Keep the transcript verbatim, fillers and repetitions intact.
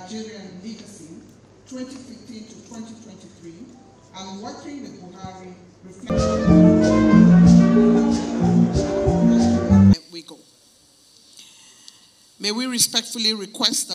Nigerian legacy, twenty fifteen to twenty twenty-three, and working with Buhari reflects. We go. May we respectfully request that